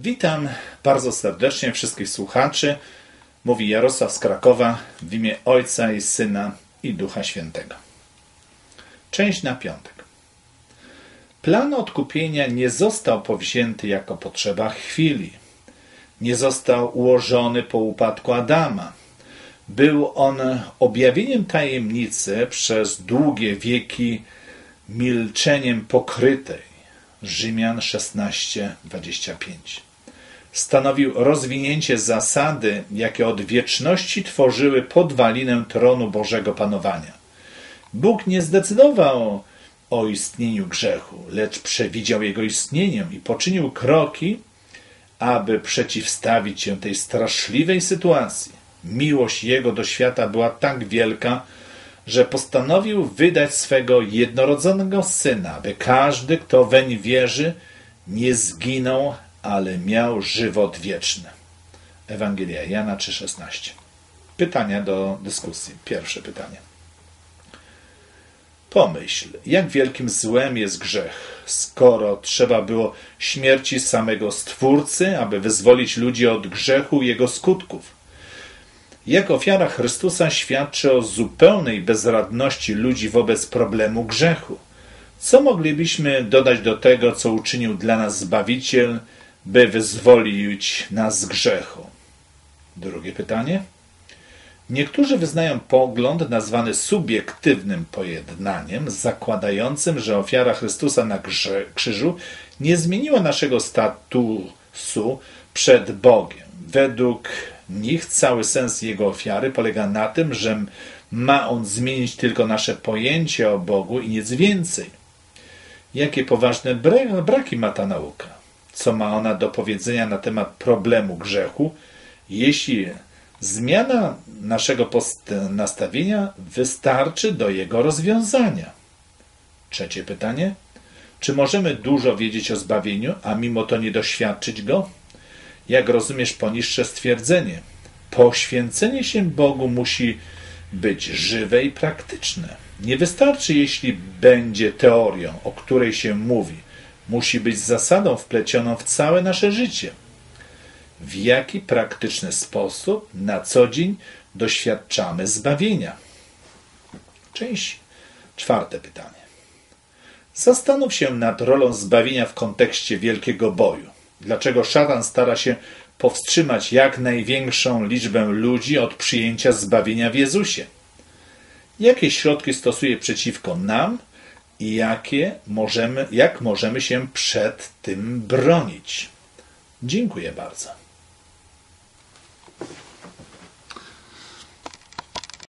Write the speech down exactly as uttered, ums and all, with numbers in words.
Witam bardzo serdecznie wszystkich słuchaczy. Mówi Jarosław z Krakowa w imię Ojca i Syna i Ducha Świętego. Część na piątek. Plan odkupienia nie został powzięty jako potrzeba chwili. Nie został ułożony po upadku Adama. Był on objawieniem tajemnicy przez długie wieki milczeniem pokrytej. Rzymian szesnaście, dwadzieścia pięć. Stanowił rozwinięcie zasady, jakie od wieczności tworzyły podwalinę tronu Bożego Panowania. Bóg nie zdecydował o istnieniu grzechu, lecz przewidział jego istnienie i poczynił kroki, aby przeciwstawić się tej straszliwej sytuacji. Miłość Jego do świata była tak wielka, że postanowił wydać swego jednorodzonego Syna, aby każdy, kto weń wierzy, nie zginął, ale miał żywot wieczny. Ewangelia Jana trzy szesnaście. Pytania do dyskusji. Pierwsze pytanie. Pomyśl, jak wielkim złem jest grzech, skoro trzeba było śmierci samego Stwórcy, aby wyzwolić ludzi od grzechu i jego skutków. Jak ofiara Chrystusa świadczy o zupełnej bezradności ludzi wobec problemu grzechu. Co moglibyśmy dodać do tego, co uczynił dla nas Zbawiciel, by wyzwolić nas z grzechu? Drugie pytanie. Niektórzy wyznają pogląd nazwany subiektywnym pojednaniem, zakładającym, że ofiara Chrystusa na krzyżu nie zmieniła naszego statusu przed Bogiem. Według nich cały sens jego ofiary polega na tym, że ma on zmienić tylko nasze pojęcie o Bogu i nic więcej. Jakie poważne braki ma ta nauka? Co ma ona do powiedzenia na temat problemu grzechu, jeśli zmiana naszego nastawienia wystarczy do jego rozwiązania? Trzecie pytanie. Czy możemy dużo wiedzieć o zbawieniu, a mimo to nie doświadczyć go? Jak rozumiesz poniższe stwierdzenie? Poświęcenie się Bogu musi być żywe i praktyczne. Nie wystarczy, jeśli będzie teorią, o której się mówi. Musi być zasadą wplecioną w całe nasze życie. W jaki praktyczny sposób na co dzień doświadczamy zbawienia? Część czwarte pytanie. Zastanów się nad rolą zbawienia w kontekście wielkiego boju. Dlaczego szatan stara się powstrzymać jak największą liczbę ludzi od przyjęcia zbawienia w Jezusie? Jakie środki stosuje przeciwko nam i jakie możemy, jak możemy się przed tym bronić? Dziękuję bardzo.